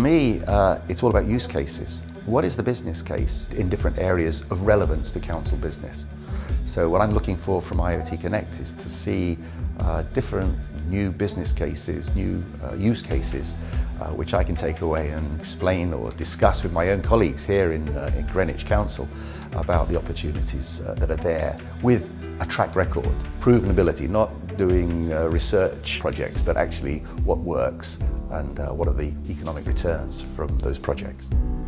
me, it's all about use cases. What is the business case in different areas of relevance to council business? So what I'm looking for from IoT Connect is to see different new business cases, new use cases, which I can take away and explain or discuss with my own colleagues here in Greenwich Council about the opportunities that are there with a track record, proven ability, not doing research projects, but actually what works and what are the economic returns from those projects.